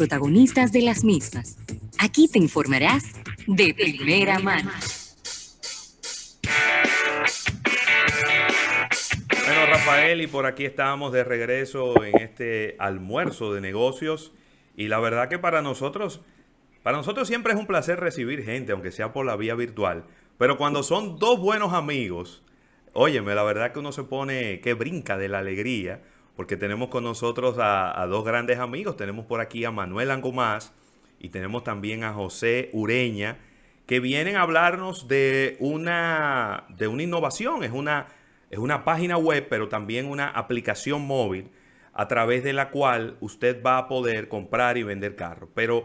protagonistas de las mismas. Aquí te informarás de primera mano. Bueno, Rafael, y por aquí estamos de regreso en este almuerzo de negocios. Y la verdad que para nosotros siempre es un placer recibir gente, aunque sea por la vía virtual. Pero cuando son dos buenos amigos, óyeme, la verdad que uno se pone que brinca de la alegría, porque tenemos con nosotros a dos grandes amigos. Tenemos por aquí a Manuel Angomás y tenemos también a José Ureña, que vienen a hablarnos de una innovación. Es una página web, pero también una aplicación móvil a través de la cual usted va a poder comprar y vender carros. Pero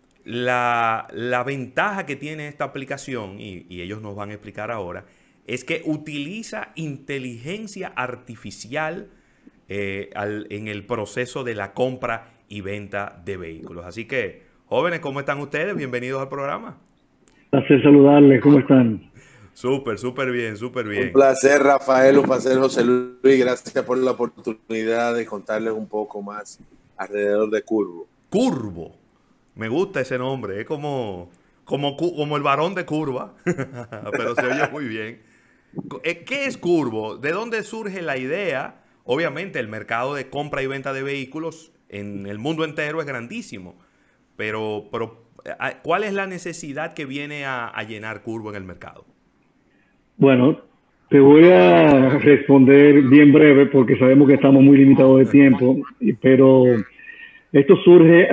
la ventaja que tiene esta aplicación, y ellos nos van a explicar ahora, es que utiliza inteligencia artificial en el proceso de la compra y venta de vehículos. Así que, jóvenes, ¿cómo están ustedes? Bienvenidos al programa. Placer saludarles, ¿cómo están? Súper, súper bien, súper Un bien. placer, Rafael, un placer, José Luis. Gracias por la oportunidad de contarles un poco más alrededor de Curvo. Curvo. Me gusta ese nombre. Es como el varón de curva, pero se oye muy bien. ¿Qué es Curvo? ¿De dónde surge la idea? Obviamente el mercado de compra y venta de vehículos en el mundo entero es grandísimo, pero ¿cuál es la necesidad que viene a llenar Curvo en el mercado? Bueno, te voy a responder bien breve porque sabemos que estamos muy limitados de tiempo, pero esto surge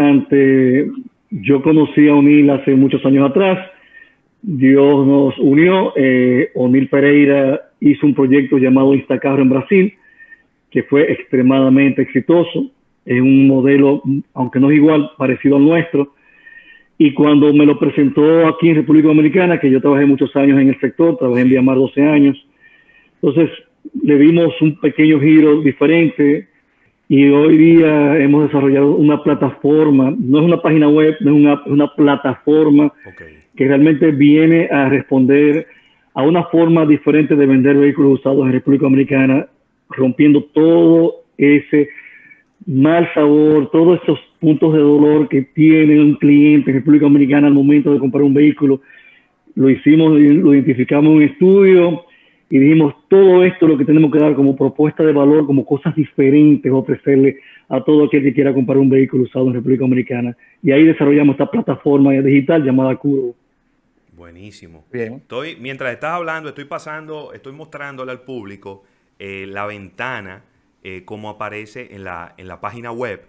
yo conocí a O'Neill hace muchos años atrás. Dios nos unió. O'Neill Pereira hizo un proyecto llamado Instacarro en Brasil, que fue extremadamente exitoso. Es un modelo, aunque no es igual, parecido al nuestro. Y cuando me lo presentó aquí en República Dominicana, que yo trabajé muchos años en el sector, trabajé en Viamar 12 años, entonces le dimos un pequeño giro diferente y hoy día hemos desarrollado una plataforma, no es una página web, no es una plataforma que realmente viene a responder a una forma diferente de vender vehículos usados en República Dominicana, rompiendo todo ese mal sabor, todos esos puntos de dolor que tiene un cliente en República Dominicana al momento de comprar un vehículo. Lo identificamos en un estudio y dijimos, todo esto es lo que tenemos que dar como propuesta de valor, como cosas diferentes, ofrecerle a todo aquel que quiera comprar un vehículo usado en República Dominicana. Y ahí desarrollamos esta plataforma digital llamada Curvo. Buenísimo. Bien. Mientras estás hablando, estoy mostrándole al público la ventana, como aparece en la página web.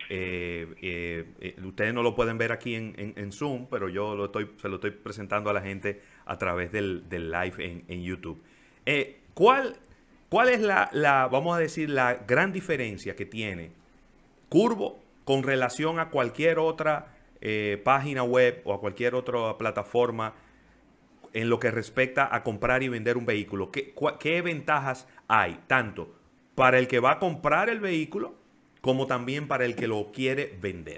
Ustedes no lo pueden ver aquí en Zoom, pero yo se lo estoy presentando a la gente a través del live en YouTube. ¿Cuál es vamos a decir, la gran diferencia que tiene Curvo con relación a cualquier otra página web o a cualquier otra plataforma en lo que respecta a comprar y vender un vehículo? ¿Qué ventajas hay, tanto para el que va a comprar el vehículo como también para el que lo quiere vender?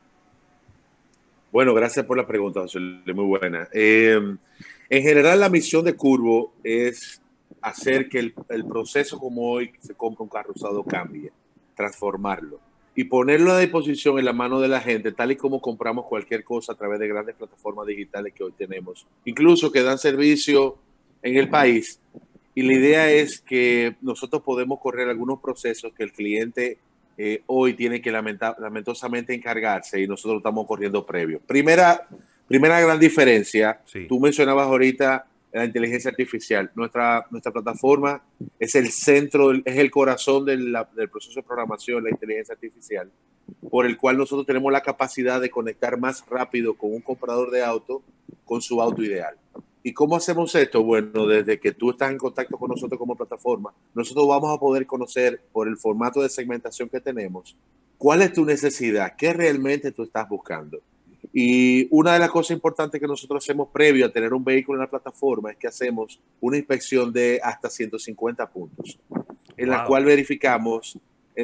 Bueno, gracias por la pregunta, José Luis, muy buena. En general, la misión de Curvo es hacer que el proceso como hoy se compra un carro usado cambie, transformarlo y ponerlo a disposición en la mano de la gente, tal y como compramos cualquier cosa a través de grandes plataformas digitales que hoy tenemos, incluso que dan servicio en el país. Y la idea es que nosotros podemos correr algunos procesos que el cliente hoy tiene que lamentosamente encargarse y nosotros estamos corriendo previo. Primera gran diferencia, Sí. Tú mencionabas ahorita la inteligencia artificial. Nuestra plataforma es el centro, es el corazón del proceso de programación, la inteligencia artificial, por el cual nosotros tenemos la capacidad de conectar más rápido con un comprador de auto con su auto ideal. ¿Y cómo hacemos esto? Bueno, desde que tú estás en contacto con nosotros como plataforma, nosotros vamos a poder conocer por el formato de segmentación que tenemos cuál es tu necesidad, qué realmente tú estás buscando. Y una de las cosas importantes que nosotros hacemos previo a tener un vehículo en la plataforma es que hacemos una inspección de hasta 150 puntos, en la cual verificamos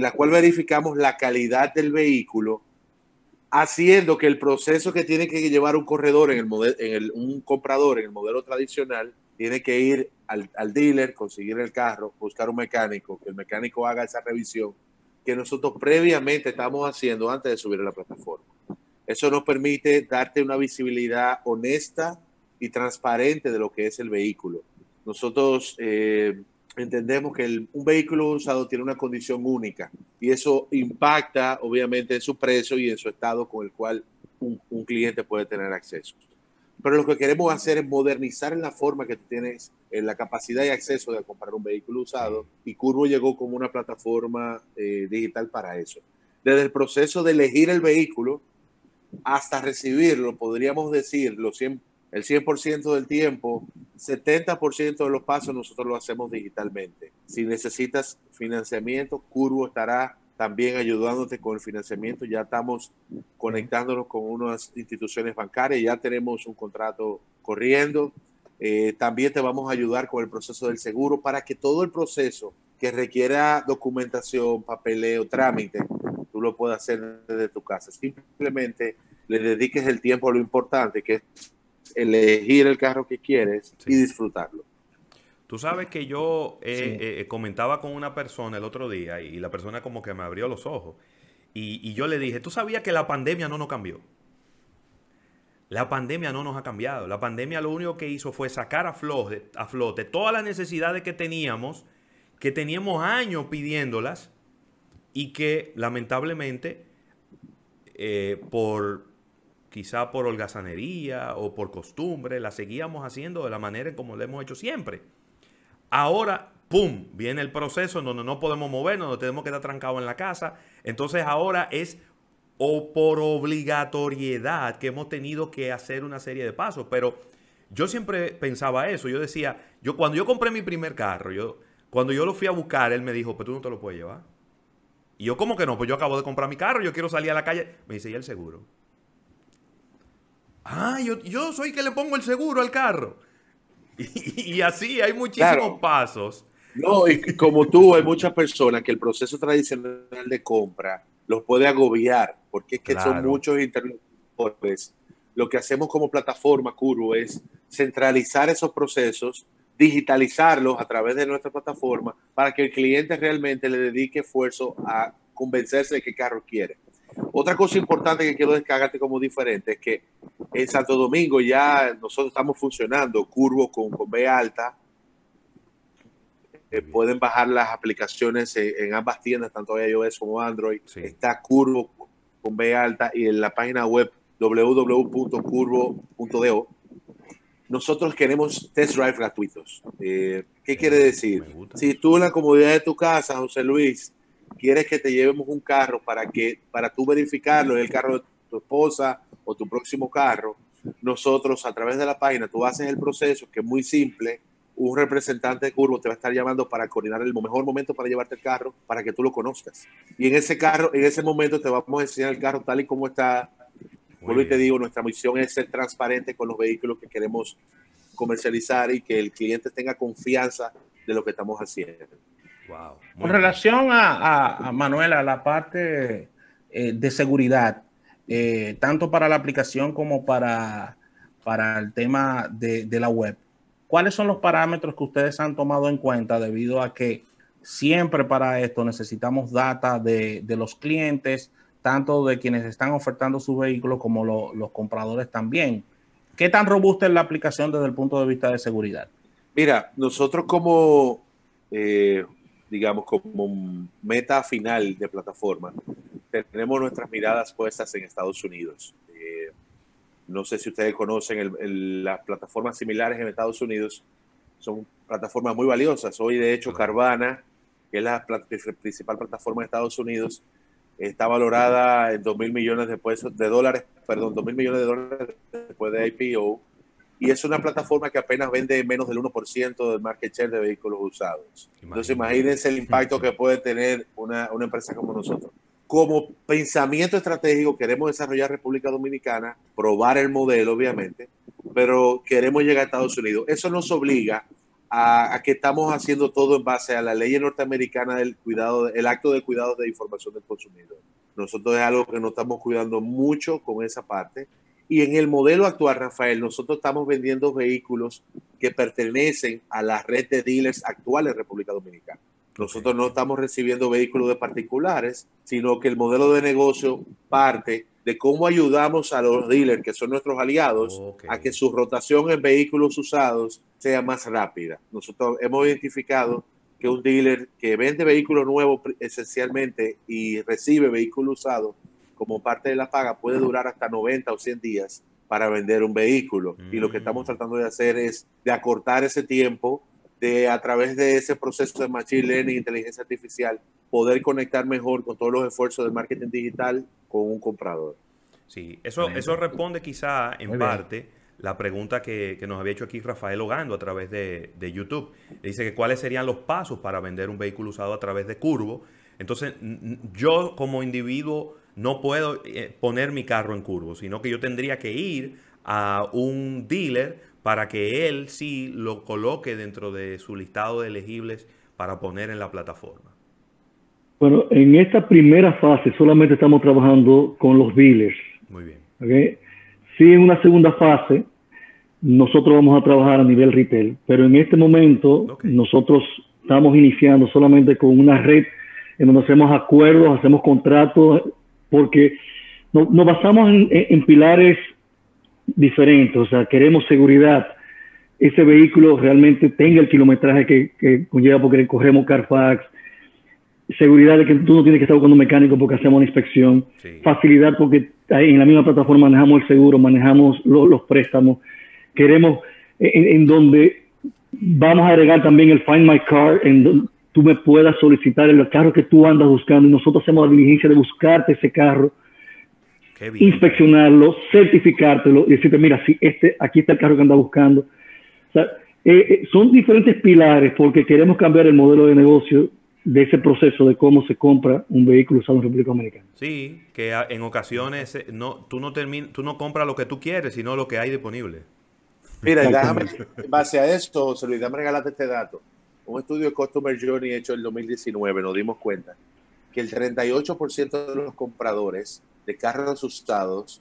la calidad del vehículo, haciendo que el proceso que tiene que llevar un corredor un comprador en el modelo tradicional, tiene que ir al dealer, conseguir el carro, buscar un mecánico, que el mecánico haga esa revisión que nosotros previamente estamos haciendo antes de subir a la plataforma. Eso nos permite darte una visibilidad honesta y transparente de lo que es el vehículo. Nosotros entendemos que un vehículo usado tiene una condición única y eso impacta obviamente en su precio y en su estado con el cual un cliente puede tener acceso. Pero lo que queremos hacer es modernizar en la forma que tú tienes, en la capacidad y acceso de comprar un vehículo usado, y Curvo llegó como una plataforma digital para eso. Desde el proceso de elegir el vehículo hasta recibirlo, podríamos decir, el 100% del tiempo, 70% de los pasos nosotros lo hacemos digitalmente. Si necesitas financiamiento, Curvo estará también ayudándote con el financiamiento. Ya estamos conectándonos con unas instituciones bancarias, ya tenemos un contrato corriendo. También te vamos a ayudar con el proceso del seguro para que todo el proceso que requiera documentación, papeleo, trámite, tú lo puedas hacer desde tu casa. Simplemente le dediques el tiempo a lo importante, que es elegir el carro que quieres y disfrutarlo. Tú sabes que yo comentaba con una persona el otro día y la persona como que me abrió los ojos. Y yo le dije, ¿tú sabías que la pandemia no nos cambió? La pandemia no nos ha cambiado. La pandemia lo único que hizo fue sacar a flote todas las necesidades que teníamos años pidiéndolas y que lamentablemente quizá por holgazanería o por costumbre la seguíamos haciendo de la manera en como lo hemos hecho siempre. Ahora, ¡pum!, viene el proceso donde no podemos movernos, donde tenemos que estar trancados en la casa. Entonces ahora es por obligatoriedad que hemos tenido que hacer una serie de pasos. Pero yo siempre pensaba eso. Yo decía, cuando yo compré mi primer carro, cuando yo lo fui a buscar, él me dijo, pero tú no te lo puedes llevar. Y yo, ¿cómo que no? Pues yo acabo de comprar mi carro, yo quiero salir a la calle. Me dice, ¿y el seguro? Ah, yo soy que le pongo el seguro al carro. Y así hay muchísimos pasos. No, y como tú, hay muchas personas que el proceso tradicional de compra los puede agobiar, porque es que son muchos interlocutores. Lo que hacemos como plataforma Curvo es centralizar esos procesos, digitalizarlos a través de nuestra plataforma para que el cliente realmente le dedique esfuerzo a convencerse de qué carro quiere. Otra cosa importante que quiero descargarte como diferente es que en Santo Domingo ya nosotros estamos funcionando Curvo con B alta. Pueden bajar las aplicaciones en ambas tiendas, tanto iOS como Android. Sí. Está Curvo con B alta y en la página web www.curvo.do. Nosotros queremos test drive gratuitos. ¿Qué quiere decir? Si tú en la comodidad de tu casa, José Luis, quieres que te llevemos un carro para tú verificarlo, el carro de tu esposa o tu próximo carro, nosotros a través de la página, tú haces el proceso que es muy simple. Un representante de Curvo te va a estar llamando para coordinar el mejor momento para llevarte el carro, para que tú lo conozcas. Y en ese momento te vamos a enseñar el carro tal y como está. Vuelvo y te digo, nuestra misión es ser transparente con los vehículos que queremos comercializar y que el cliente tenga confianza de lo que estamos haciendo. Wow. Con relación a Manuel, a la parte de seguridad, tanto para la aplicación como para el tema de la web, ¿cuáles son los parámetros que ustedes han tomado en cuenta debido a que siempre para esto necesitamos data de los clientes, tanto de quienes están ofertando sus vehículos como los compradores también? ¿Qué tan robusta es la aplicación desde el punto de vista de seguridad? Mira, nosotros como meta final de plataforma, tenemos nuestras miradas puestas en Estados Unidos. No sé si ustedes conocen las plataformas similares en Estados Unidos, son plataformas muy valiosas. Hoy, de hecho, Carvana, que es la principal plataforma de Estados Unidos, está valorada en $2.000 millones después de IPO, y es una plataforma que apenas vende menos del 1% del market share de vehículos usados. Entonces, imagínense el impacto que puede tener una empresa como nosotros. Como pensamiento estratégico, queremos desarrollar República Dominicana, probar el modelo, obviamente, pero queremos llegar a Estados Unidos. Eso nos obliga a que estamos haciendo todo en base a la ley norteamericana del cuidado, el acto de cuidado de información del consumidor. Nosotros es algo que nos estamos cuidando mucho con esa parte. Y en el modelo actual, Rafael, nosotros estamos vendiendo vehículos que pertenecen a la red de dealers actual en República Dominicana. Nosotros no estamos recibiendo vehículos de particulares, sino que el modelo de negocio parte de cómo ayudamos a los dealers, que son nuestros aliados, a que su rotación en vehículos usados sea más rápida. Nosotros hemos identificado que un dealer que vende vehículos nuevos esencialmente y recibe vehículos usados como parte de la paga puede durar hasta 90 o 100 días para vender un vehículo. Y lo que estamos tratando de hacer es de acortar ese tiempo, de a través de ese proceso de Machine Learning, inteligencia artificial, poder conectar mejor con todos los esfuerzos de marketing digital con un comprador. Sí, eso responde quizá en parte la pregunta que nos había hecho aquí Rafael Ogando a través de YouTube. Dice que cuáles serían los pasos para vender un vehículo usado a través de Curvo. Entonces, yo como individuo no puedo poner mi carro en Curvo, sino que yo tendría que ir a un dealer para que él sí lo coloque dentro de su listado de elegibles para poner en la plataforma. Bueno, en esta primera fase solamente estamos trabajando con los dealers. Muy bien. ¿Okay? Sí, en una segunda fase nosotros vamos a trabajar a nivel retail, pero en este momento nosotros estamos iniciando solamente con una red en donde hacemos acuerdos, hacemos contratos, porque nos basamos en pilares diferentes. O sea, queremos seguridad, ese vehículo realmente tenga el kilometraje que conlleva porque corremos Carfax, seguridad de que tú no tienes que estar buscando un mecánico porque hacemos una inspección, facilidad porque en la misma plataforma manejamos el seguro, manejamos los préstamos, queremos en donde vamos a agregar también el Find My Car, en donde tú me puedas solicitar el carro que tú andas buscando y nosotros hacemos la diligencia de buscarte ese carro, inspeccionarlo, certificártelo y decirte, mira, sí, aquí está el carro que andas buscando. O sea, son diferentes pilares porque queremos cambiar el modelo de negocio de ese proceso de cómo se compra un vehículo usado en República Dominicana. Sí, que en ocasiones tú no compras lo que tú quieres, sino lo que hay disponible. Mira, déjame, en base a esto, José Luis, déjame regalarte este dato. Un estudio de Customer Journey hecho en 2019, nos dimos cuenta que el 38% de los compradores de carros usados,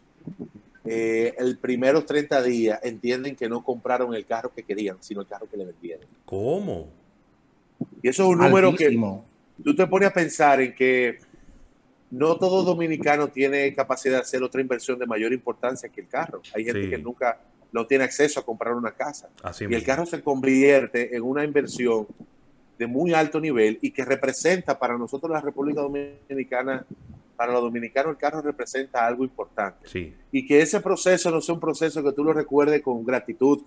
el primeros 30 días entienden que no compraron el carro que querían, sino el carro que le vendieron. ¿Cómo? Y eso es un número que tú te pones a pensar en que no todo dominicano tiene capacidad de hacer otra inversión de mayor importancia que el carro. Hay gente que nunca no tiene acceso a comprar una casa. Y el carro se convierte en una inversión de muy alto nivel y que representa para nosotros la República Dominicana, para los dominicanos el carro representa algo importante. Sí. Y que ese proceso no sea un proceso que tú lo recuerdes con gratitud,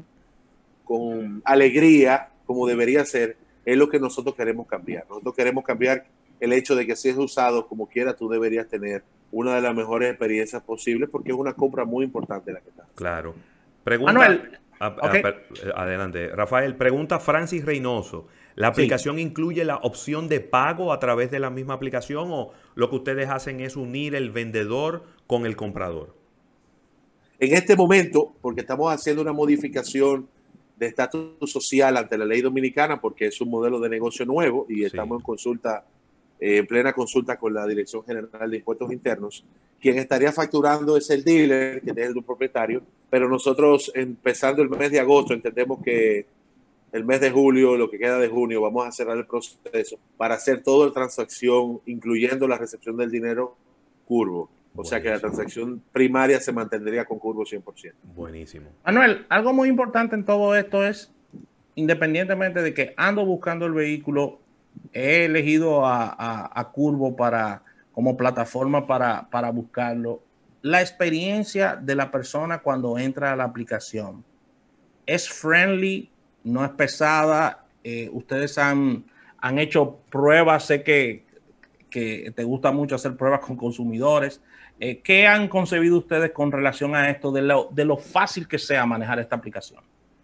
con alegría, como debería ser, es lo que nosotros queremos cambiar. Nosotros queremos cambiar el hecho de que si es usado como quiera, tú deberías tener una de las mejores experiencias posibles porque es una compra muy importante la que está. Claro. Pregunta, Manuel. Adelante. Rafael, pregunta Francis Reynoso. ¿La aplicación incluye la opción de pago a través de la misma aplicación o lo que ustedes hacen es unir el vendedor con el comprador? En este momento, porque estamos haciendo una modificación de estatus social ante la ley dominicana, porque es un modelo de negocio nuevo y estamos en consulta, en plena consulta con la Dirección General de Impuestos Internos. Quien estaría facturando es el dealer, que es el propietario, pero nosotros empezando el mes de agosto entendemos que el mes de julio, lo que queda de junio, vamos a cerrar el proceso para hacer toda la transacción, incluyendo la recepción del dinero Curvo. O sea que la transacción primaria se mantendría con Curvo 100%. Buenísimo. Manuel, algo muy importante en todo esto es, independientemente de que ando buscando el vehículo, he elegido a Curvo como plataforma para buscarlo. La experiencia de la persona cuando entra a la aplicación es friendly, no es pesada. Ustedes han hecho pruebas, sé que te gusta mucho hacer pruebas con consumidores. ¿Qué han concebido ustedes con relación a esto de lo fácil que sea manejar esta aplicación?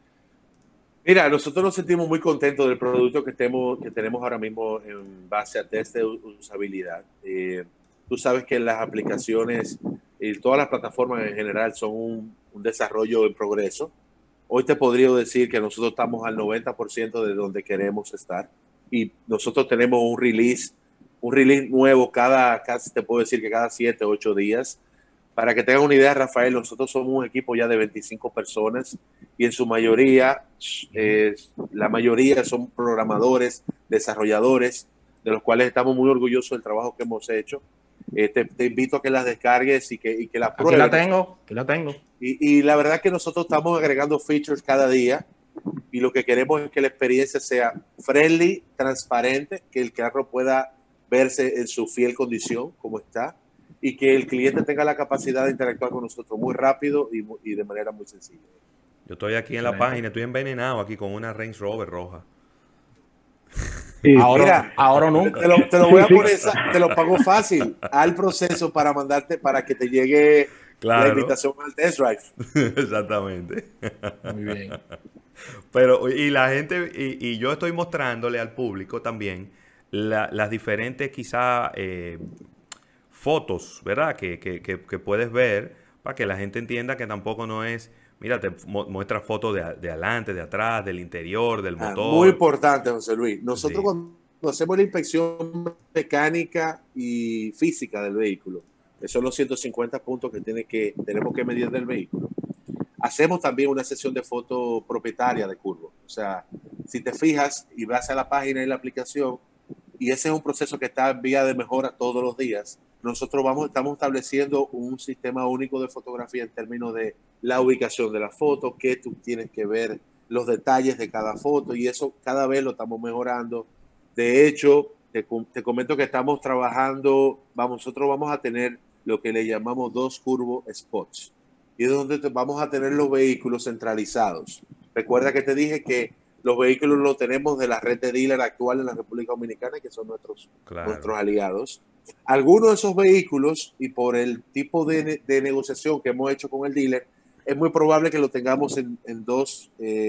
Mira, nosotros nos sentimos muy contentos del producto que tenemos ahora mismo en base a test de usabilidad. Tú sabes que las aplicaciones y todas las plataformas en general son un desarrollo en progreso. Hoy te podría decir que nosotros estamos al 90% de donde queremos estar y nosotros tenemos un release nuevo casi te puedo decir que cada 7 o 8 días. Para que tengan una idea, Rafael, nosotros somos un equipo ya de 25 personas y en su mayoría, la mayoría son programadores, desarrolladores, de los cuales estamos muy orgullosos del trabajo que hemos hecho. Te invito a que las descargues y que las pruebes. Aquí la tengo. Y la verdad que nosotros estamos agregando features cada día y lo que queremos es que la experiencia sea friendly, transparente, que el carro pueda verse en su fiel condición, como está, y que el cliente tenga la capacidad de interactuar con nosotros muy rápido y de manera muy sencilla. Yo estoy aquí en la página, estoy envenenado aquí con una Range Rover roja. Sí. Ahora nunca. Te lo voy a poner, te lo pago fácil al proceso para mandarte, para que te llegue la invitación al test drive. Exactamente. Muy bien. Pero, y la gente, y yo estoy mostrándole al público también las diferentes quizá fotos, ¿verdad? Que puedes ver para que la gente entienda que tampoco no es, mira, te muestra fotos de adelante, de atrás, del interior, del motor. Muy importante, José Luis. Nosotros cuando hacemos la inspección mecánica y física del vehículo, esos son los 150 puntos que tenemos que medir del vehículo. Hacemos también una sesión de foto propietaria de curvo. O sea, si te fijas y vas a la página y la aplicación, y ese es un proceso que está en vía de mejora todos los días, nosotros estamos estableciendo un sistema único de fotografía en términos de la ubicación de la foto, qué tú tienes que ver, los detalles de cada foto, y eso cada vez lo estamos mejorando. De hecho, te comento que estamos trabajando, nosotros vamos a tener lo que le llamamos 2 curvo spots, y es donde vamos a tener los vehículos centralizados. Recuerda que te dije que los vehículos los tenemos de la red de dealer actual en la República Dominicana, que son nuestros aliados. Algunos de esos vehículos, y por el tipo de negociación que hemos hecho con el dealer, es muy probable que lo tengamos en 2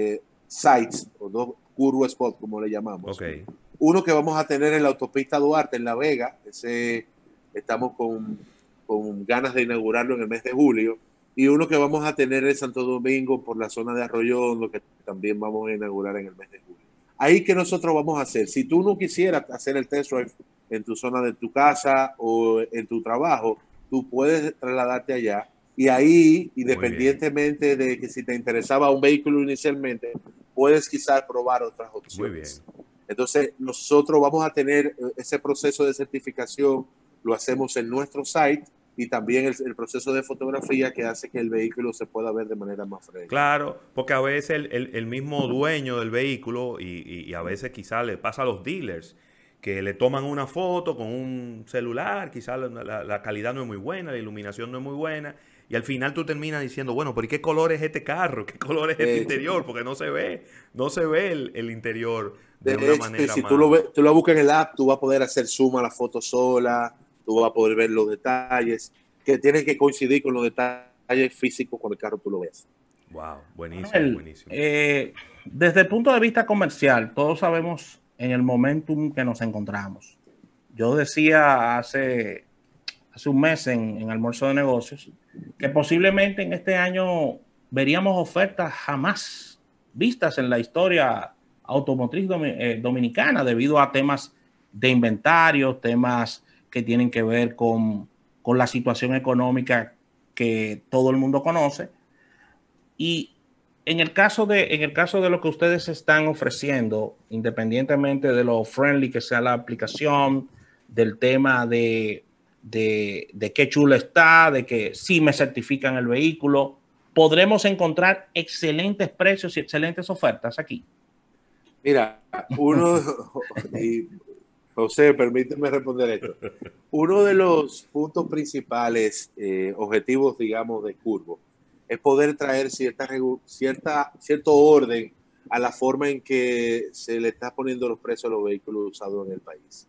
sites, o 2 curvo spots, como le llamamos. Okay. Uno que vamos a tener en la autopista Duarte, en La Vega. Estamos con ganas de inaugurarlo en el mes de julio. Y uno que vamos a tener en Santo Domingo por la zona de Arroyo Hondo, que también vamos a inaugurar en el mes de julio. Ahí que nosotros vamos a hacer, si tú no quisieras hacer el test drive en tu zona de tu casa o en tu trabajo, tú puedes trasladarte allá y ahí, independientemente de que si te interesaba un vehículo inicialmente, puedes quizás probar otras opciones. Muy bien. Entonces, nosotros vamos a tener ese proceso de certificación, lo hacemos en nuestro site, y también el proceso de fotografía que hace que el vehículo se pueda ver de manera más fresca. Claro, porque a veces el mismo dueño del vehículo y a veces quizá le pasa a los dealers que le toman una foto con un celular, quizá la calidad no es muy buena, la iluminación no es muy buena, y al final tú terminas diciendo, bueno, pero ¿y qué color es este carro? ¿Qué color es este interior? Porque no se ve el interior de una manera si más... tú lo buscas en el app, tú vas a poder hacer zoom a la foto sola, tú vas a poder ver los detalles, que tienen que coincidir con los detalles físicos cuando el carro tú lo ves. Wow, buenísimo, buenísimo. Desde el punto de vista comercial, todos sabemos en el momentum que nos encontramos. Yo decía hace un mes en Almuerzo de Negocios que posiblemente en este año veríamos ofertas jamás vistas en la historia automotriz dominicana debido a temas de inventario, temas que tienen que ver con la situación económica que todo el mundo conoce. Y en el caso de lo que ustedes están ofreciendo, independientemente de lo friendly que sea la aplicación, del tema de qué chulo está, de que sí me certifican el vehículo, podremos encontrar excelentes precios y excelentes ofertas aquí. Mira, José, permíteme responder esto. Uno de los puntos principales, objetivos, digamos, de Curvo, es poder traer cierto orden a la forma en que se le está poniendo los precios a los vehículos usados en el país.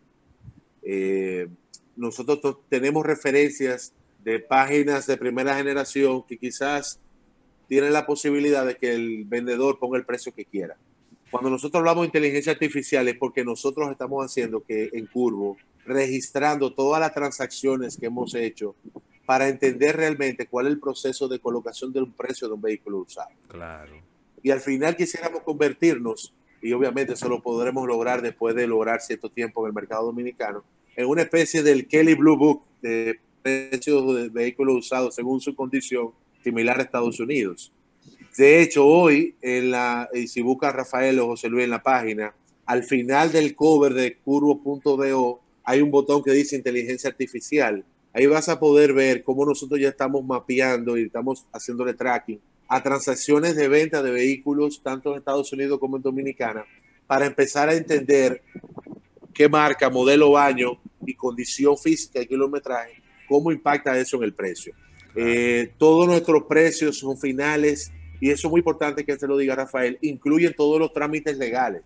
Nosotros tenemos referencias de páginas de primera generación que quizás tienen la posibilidad de que el vendedor ponga el precio que quiera. Cuando nosotros hablamos de inteligencia artificial es porque nosotros estamos haciendo que en Curvo, registrando todas las transacciones que hemos hecho para entender realmente cuál es el proceso de colocación de un precio de un vehículo usado. Claro. Y al final quisiéramos convertirnos, y obviamente eso lo podremos lograr después de lograr cierto tiempo en el mercado dominicano, en una especie del Kelly Blue Book de precios de vehículos usados según su condición, similar a Estados Unidos. De hecho, hoy, si buscas Rafael o José Luis en la página, al final del cover de curvo.do hay un botón que dice inteligencia artificial Ahí vas a poder ver cómo nosotros ya estamos mapeando y estamos haciéndole tracking a transacciones de venta de vehículos, tanto en Estados Unidos como en Dominicana, para empezar a entender qué marca, modelo, año y condición física y kilometraje, cómo impacta eso en el precio. Claro. Todos nuestros precios son finales y eso es muy importante que te lo diga Rafael, incluyen todos los trámites legales.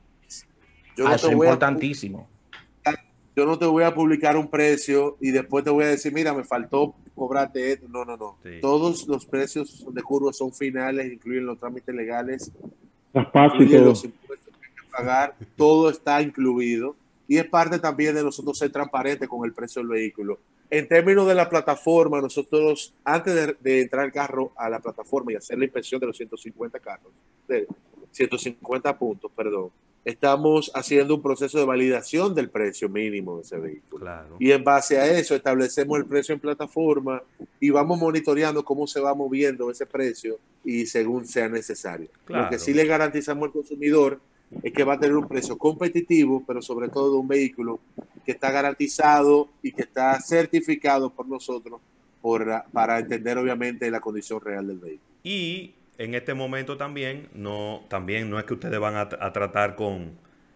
Eso es importantísimo. Yo no te voy a publicar un precio y después te voy a decir, mira, me faltó cobrarte esto. No, no, no. Sí. Todos los precios de curva son finales, incluyen los trámites legales, incluyen los impuestos que hay que pagar, todo está incluido. Y es parte también de nosotros ser transparentes con el precio del vehículo. En términos de la plataforma, nosotros, antes de entrar el carro a la plataforma y hacer la inspección de los 150 carros, de 150 puntos, perdón, estamos haciendo un proceso de validación del precio mínimo de ese vehículo. Claro. Y en base a eso establecemos el precio en plataforma y vamos monitoreando cómo se va moviendo ese precio y según sea necesario. Claro. Lo que sí le garantizamos al consumidor es que va a tener un precio competitivo, pero sobre todo un vehículo que está garantizado y que está certificado por nosotros para entender obviamente la condición real del vehículo. Y en este momento también no es que ustedes van a tratar con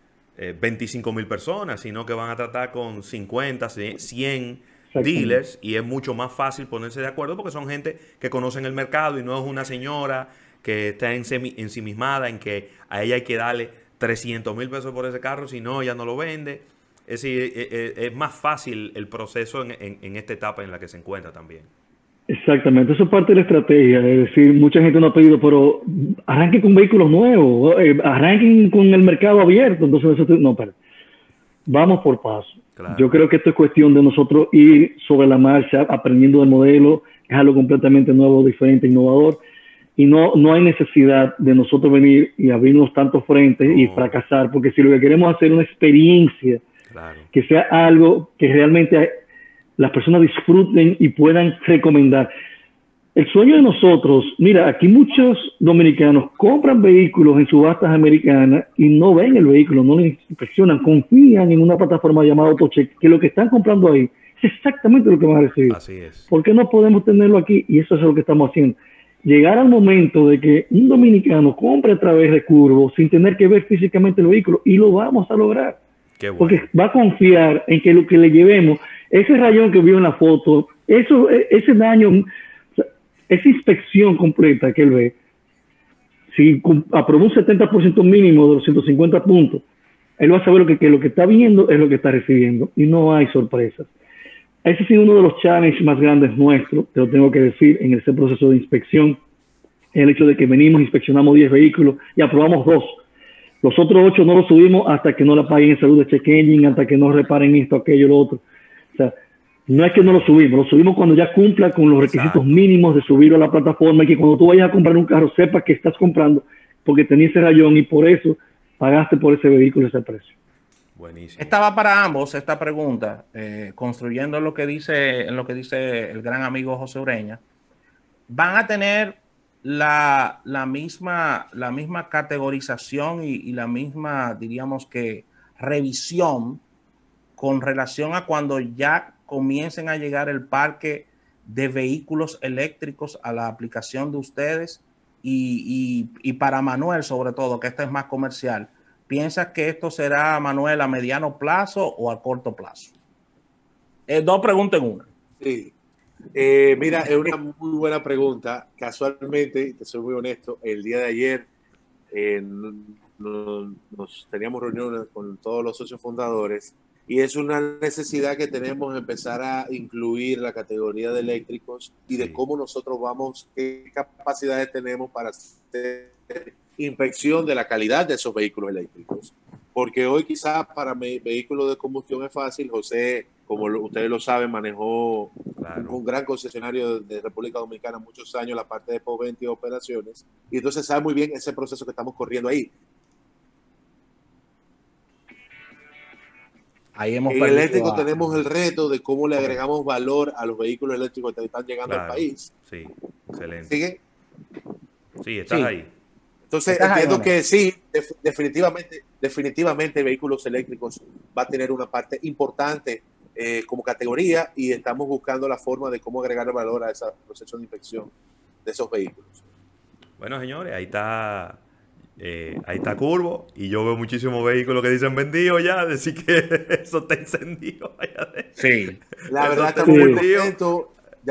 25,000 personas, sino que van a tratar con 50, 100 dealers, y es mucho más fácil ponerse de acuerdo porque son gente que conocen el mercado y no es una señora que está ensimismada en que a ella hay que darle 300,000 pesos por ese carro, si no, ella no lo vende. Es decir, es más fácil el proceso en esta etapa en la que se encuentra también. Exactamente, eso es parte de la estrategia. Es decir, mucha gente no ha pedido, pero arranquen con vehículos nuevos, arranquen con el mercado abierto. Entonces, no, pero vamos por paso. Claro. Yo creo que esto es cuestión de nosotros ir sobre la marcha, aprendiendo del modelo, es algo completamente nuevo, diferente, innovador. Y no hay necesidad de nosotros venir y abrirnos tantos frentes y fracasar, porque si lo que queremos es hacer una experiencia, claro, que sea algo que realmente las personas disfruten y puedan recomendar. El sueño de nosotros, mira, aquí muchos dominicanos compran vehículos en subastas americanas y no ven el vehículo, no lo inspeccionan, confían en una plataforma llamada AutoCheck, que lo que están comprando ahí es exactamente lo que van a recibir. Así es. ¿Por qué no podemos tenerlo aquí? Y eso es lo que estamos haciendo. Llegar al momento de que un dominicano compre a través de Curvo sin tener que ver físicamente el vehículo, y lo vamos a lograr. Qué bueno. Porque va a confiar en que lo que le llevemos, ese rayón que vio en la foto, ese daño, esa inspección completa que él ve, si aprobó un 70% mínimo de los 150 puntos, él va a saber que lo que está viendo es lo que está recibiendo y no hay sorpresas. Ese ha sido uno de los challenges más grandes nuestros, te lo tengo que decir, en ese proceso de inspección. El hecho de que venimos, inspeccionamos 10 vehículos y aprobamos 2. Los otros 8 no los subimos hasta que no la paguen en salud de check engine, hasta que no reparen esto, aquello, lo otro. O sea, no es que no lo subimos cuando ya cumpla con los requisitos mínimos de subirlo a la plataforma y que cuando tú vayas a comprar un carro sepas que estás comprando porque tenías ese rayón y por eso pagaste por ese vehículo ese precio. Buenísimo. Estaba para ambos esta pregunta, construyendo lo que dice el gran amigo José Ureña. ¿Van a tener la misma categorización y la misma, diríamos que, revisión con relación a cuando ya comiencen a llegar el parque de vehículos eléctricos a la aplicación de ustedes? Y para Manuel, sobre todo, que esto es más comercial, ¿piensas que esto será, Manuel, a mediano plazo o a corto plazo? 2 preguntas en una. Sí. Mira, es una muy buena pregunta. Casualmente, te soy muy honesto, el día de ayer nos teníamos reuniones con todos los socios fundadores y es una necesidad que tenemos empezar a incluir la categoría de eléctricos y de cómo nosotros vamos, qué capacidades tenemos para hacer inspección de la calidad de esos vehículos eléctricos. Porque hoy quizás para vehículos de combustión es fácil. José, como ustedes lo saben, manejó un gran concesionario de República Dominicana muchos años la parte de postventa y operaciones, y entonces sabe muy bien ese proceso que estamos corriendo ahí. En el eléctrico tenemos el reto de cómo le agregamos valor a los vehículos eléctricos que están llegando al país. Sí, excelente. ¿Sigue? Sí, estás ahí. Entonces entiendo que sí, definitivamente vehículos eléctricos va a tener una parte importante como categoría y estamos buscando la forma de cómo agregar valor a ese proceso de inspección de esos vehículos. Bueno, señores, ahí está Curvo y yo veo muchísimos vehículos que dicen vendido ya, decir que eso está encendido. Sí. La verdad estamos muy contentos.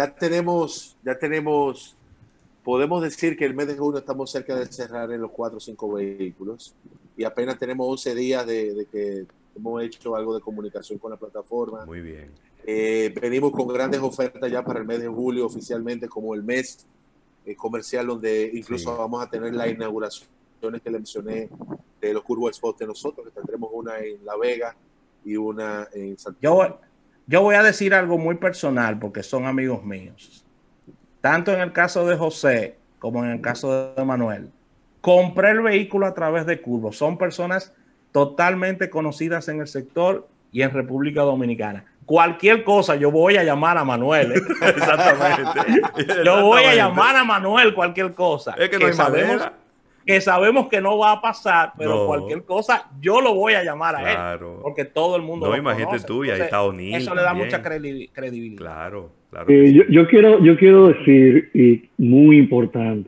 Podemos decir que el mes de junio estamos cerca de cerrar en los 4 o 5 vehículos y apenas tenemos 11 días de que hemos hecho algo de comunicación con la plataforma. Muy bien. Venimos con grandes ofertas ya para el mes de julio oficialmente como el mes comercial donde incluso vamos a tener las inauguraciones que le mencioné de los Curvo Spots de nosotros, que tendremos una en La Vega y una en Santiago. Yo voy a decir algo muy personal porque son amigos míos. Tanto en el caso de José como en el caso de Manuel. Compré el vehículo a través de Curvo. Son personas totalmente conocidas en el sector y en República Dominicana. Cualquier cosa, yo voy a llamar a Manuel. Exactamente. Yo voy a llamar a Manuel cualquier cosa. Es que no hay manera. Que sabemos que no va a pasar, pero cualquier cosa yo lo voy a llamar a él, porque todo el mundo lo imagínate conoce. Tú, y ahí está O'Neill. Eso le da mucha credibilidad. Claro. Yo quiero decir, y muy importante,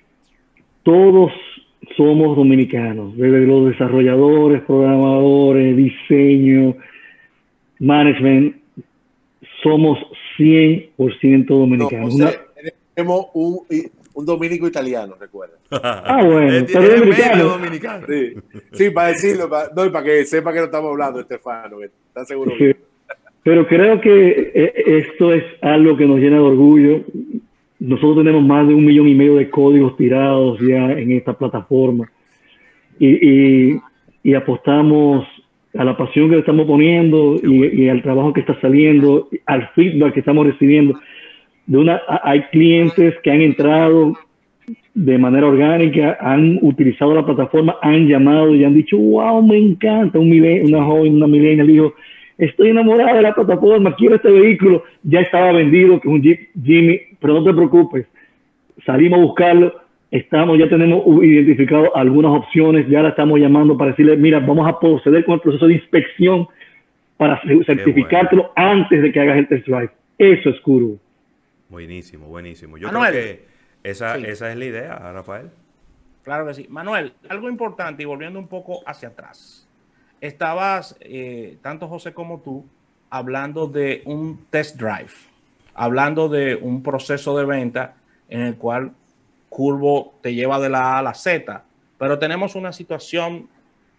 todos somos dominicanos, desde los desarrolladores, programadores, diseño, management, somos 100% dominicanos. Tenemos un dominico italiano, recuerda. Bueno, pero dominicano. Sí, para decirlo, para que sepa que no estamos hablando, Estefano, ¿está seguro? Sí. Pero creo que esto es algo que nos llena de orgullo. Nosotros tenemos más de 1,5 millones de códigos tirados ya en esta plataforma y apostamos a la pasión que le estamos poniendo y al trabajo que está saliendo, al feedback que estamos recibiendo. Hay clientes que han entrado de manera orgánica, han utilizado la plataforma, han llamado y han dicho, wow, me encanta. Una joven, una millennial dijo, estoy enamorada de la plataforma, quiero este vehículo. Ya estaba vendido, que es un Jeep Jimmy, pero no te preocupes. Salimos a buscarlo, ya tenemos identificado algunas opciones, ya la estamos llamando para decirle, mira, vamos a proceder con el proceso de inspección para certificártelo antes de que hagas el test drive. Eso es Curvo. Buenísimo. Yo Manuel, creo que esa es la idea, Rafael. Claro que sí. Manuel, algo importante y volviendo un poco hacia atrás. Estabas, tanto José como tú, hablando de un test drive, hablando de un proceso de venta en el cual Curvo te lleva de la A a la Z, pero tenemos una situación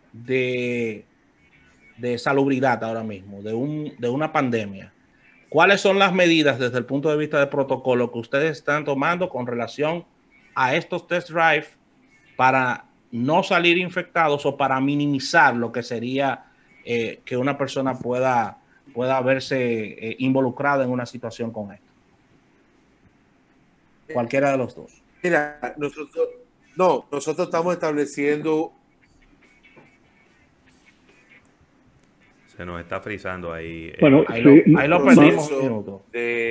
de salubridad ahora mismo, de una pandemia. ¿Cuáles son las medidas desde el punto de vista de protocolo que ustedes están tomando con relación a estos test drive para no salir infectados o para minimizar lo que sería que una persona pueda verse involucrada en una situación con esto? Cualquiera de los dos. Mira, nosotros estamos estableciendo. Se nos está frizando ahí. Bueno, ahí lo perdimos un minuto.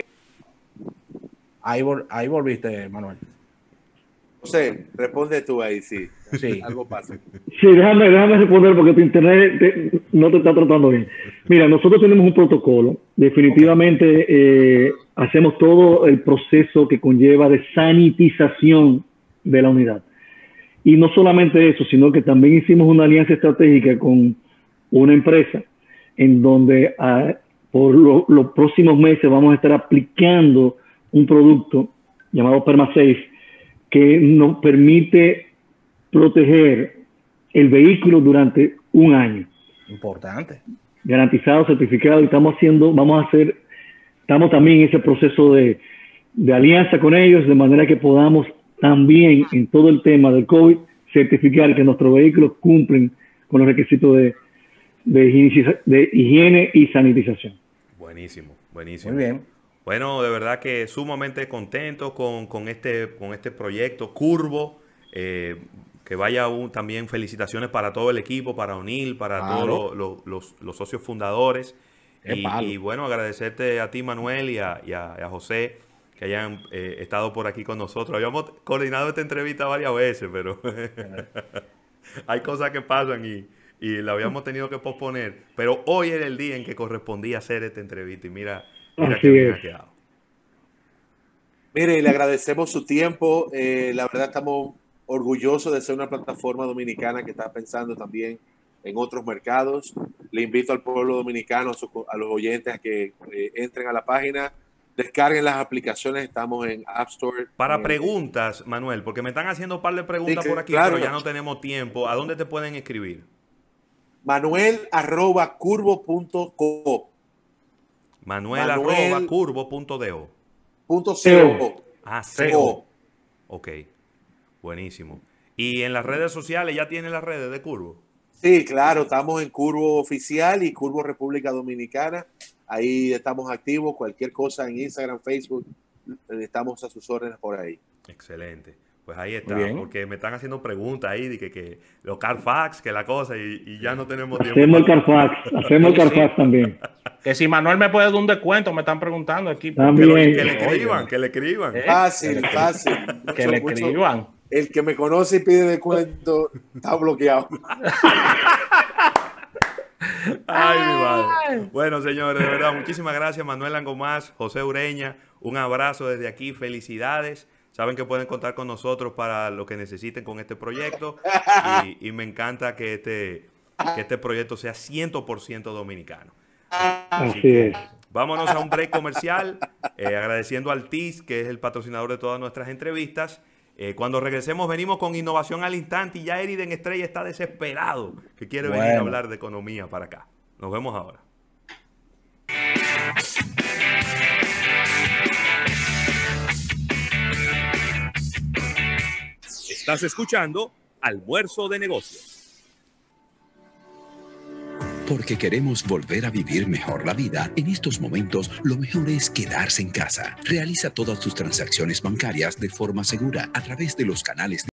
Ahí volviste, Manuel. José, responde tú ahí, sí. Algo pasa. Sí, déjame responder porque tu internet no te está tratando bien. Mira, nosotros tenemos un protocolo. Definitivamente hacemos todo el proceso que conlleva de sanitización de la unidad. Y no solamente eso, sino que también hicimos una alianza estratégica con una empresa en donde por los próximos meses vamos a estar aplicando un producto llamado PermaSafe que nos permite proteger el vehículo durante 1 año. Importante. Garantizado, certificado, y estamos también en ese proceso de alianza con ellos, de manera que podamos también en todo el tema del COVID certificar que nuestros vehículos cumplen con los requisitos de higiene y sanitización. Buenísimo. Muy bien. Bueno, de verdad que sumamente contento con este proyecto Curvo. Que vaya también felicitaciones para todo el equipo, para O'Neill, para todos los socios fundadores. Y bueno, agradecerte a ti, Manuel, y a José, que hayan estado por aquí con nosotros. Habíamos coordinado esta entrevista varias veces, pero hay cosas que pasan y la habíamos tenido que posponer, pero hoy era el día en que correspondía hacer esta entrevista y mira Así que bien es. ha quedado. Mire, le agradecemos su tiempo. La verdad estamos orgullosos de ser una plataforma dominicana que está pensando también en otros mercados. Le invito al pueblo dominicano, a los oyentes a que entren a la página, descarguen las aplicaciones. Estamos en App Store. Para preguntas, Manuel, porque me están haciendo un par de preguntas Sí, por aquí, claro. pero ya no tenemos tiempo. ¿A dónde te pueden escribir? Manuel@curvo.co. Manuel@curvo.do. .co. Ah, CO. Ok, buenísimo. ¿Y en las redes sociales ya tiene las redes de Curvo? Sí, claro, estamos en Curvo Oficial y Curvo República Dominicana. Ahí estamos activos. Cualquier cosa en Instagram, Facebook, estamos a sus órdenes por ahí. Excelente. Pues ahí está, Bien. porque me están haciendo preguntas ahí de que los Carfax, que la cosa, y ya no tenemos tiempo. Hacemos el Carfax, hacemos el Carfax también. Que si Manuel me puede dar un descuento, me están preguntando aquí. También. Que le escriban, Oye. que le escriban. Fácil, fácil. Que le escriban. El que me conoce y pide descuento está bloqueado. Ay, mi madre. Bueno, señores, de verdad, muchísimas gracias, Manuel Langomás, José Ureña. Un abrazo desde aquí, felicidades. Saben que pueden contar con nosotros para lo que necesiten con este proyecto. Y me encanta que este proyecto sea 100% dominicano. Así es. Vámonos a un break comercial, agradeciendo al TIS, que es el patrocinador de todas nuestras entrevistas. Cuando regresemos venimos con innovación al instante y ya Eriden Estrella está desesperado que quiere venir a hablar de economía para acá. Nos vemos ahora. Estás escuchando Almuerzo de Negocios. Porque queremos volver a vivir mejor la vida, en estos momentos lo mejor es quedarse en casa. Realiza todas tus transacciones bancarias de forma segura a través de los canales